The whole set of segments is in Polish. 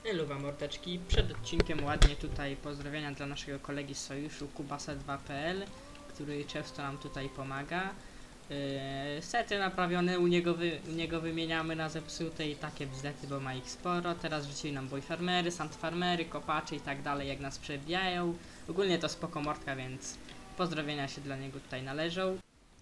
Luwa mordeczki. Przed odcinkiem ładnie tutaj pozdrowienia dla naszego kolegi z sojuszu Kubasa2.pl, który często nam tutaj pomaga. Sety naprawione u niego wymieniamy na zepsute i takie bzdety, bo ma ich sporo. Teraz rzucili nam boyfarmery, sandfarmery, kopacze i tak dalej, jak nas przebijają. Ogólnie to spoko mordka, więc pozdrowienia się dla niego tutaj należą.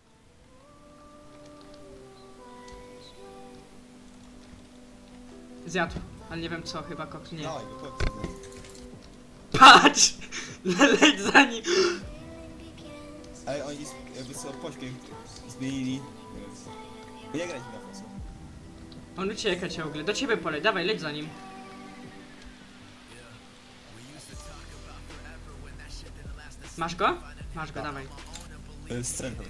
Zjadł, ale nie wiem co, chyba koks nie. Dawaj go, koksa. Patrz! Leć za nim! Ale oni jakby sobie pośpiech zmienili. Nie grać na fosu. On ucieka ciągle, do ciebie polej, dawaj, leć za nim. Masz go? Masz go, dawaj. Strętą.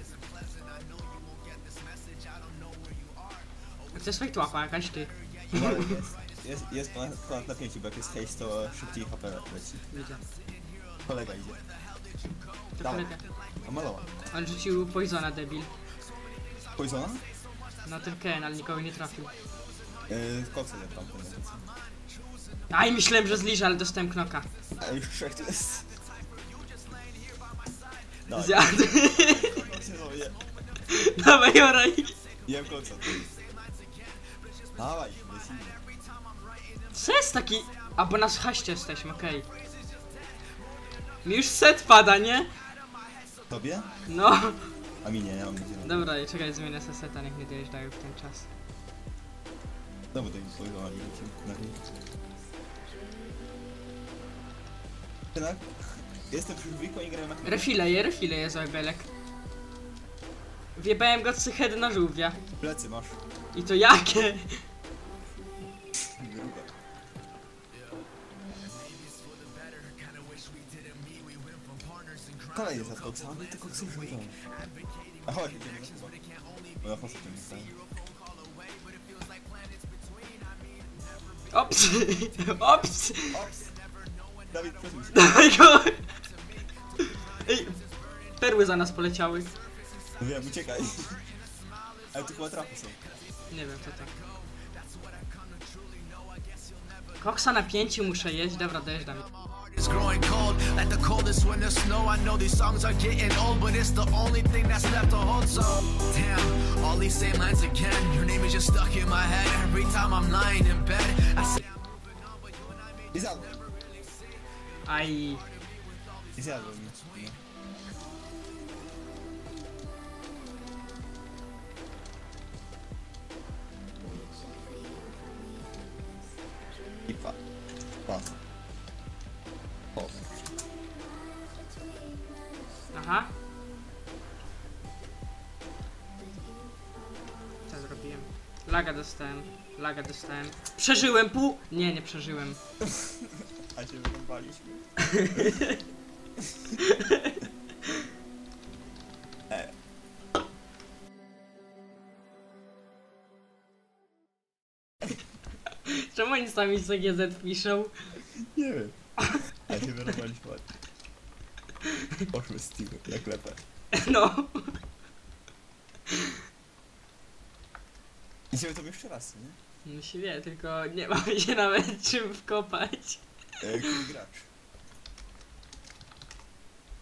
Chcesz swoich łapa jakaś ty? Jest ponad napięciu, bo jak jest haste, to szybciej HP leci. Widzę. Kolega idzie. To Dawaj. kolega. A malowa. On rzucił poisona, debil. Poisona? No ten Ken, ale nikogo nie trafił. Koksa nie tam. Aj, myślałem, że zliżę, ale dostałem knoka. A już trzech to jest. Dawaj. Zjadł. Koksa, Dawaj, oraj. jem koksa. Dawaj, lecimy. Co jest taki... A, bo na haście jesteśmy, okej. Mi już set pada, nie? Tobie? No. A mi nie, ja mam gdzie. Dobra, czekaj, zmienię se seta, niech nie dojeżdżają w ten czas. No bo to im poisona nie lecimy. Na niej. Jednak? Jestem przy dwójką i grałem na chwilę. Refile jest belek. Wjebałem go cychedy na żółwia. Plecy masz. I to jakie? Gruba. Kolejny za koksa, ale te koksy już nie. A chodź, idziemy na chyba. Bo na fosę to nie stanie. Ops! Ops! Ops! Dawid, przesuń się. Dawaj go! Ej! Perły za nas poleciały. No wiem, uciekaj. Ale tu chyba trafy są. Nie wiem co to. Koksa na 5 muszę jeść, dobra, dojeżdżam. It's growing cold, like the coldest winter snow. I know these songs are getting old, but it's the only thing that's left to hold. So, damn, all these same lines again. Your name is just stuck in my head. Every time I'm lying in bed, I say I zjadłem. Aj. I zjadłem. I pa. Pas. Pos. Aha. Co zrobiłem? Laga dostałem. Przeżyłem pół... Nie, nie przeżyłem. A się wyrąbaliśmy. Czemu oni sami z GZ piszą? Nie wiem. A się wyrąbaliśmy ładnie. Poszły z Steam, jak lepę. No. Idziemy to jeszcze raz, nie? No się wie, tylko nie mamy się nawet czym wkopać. Który gracz?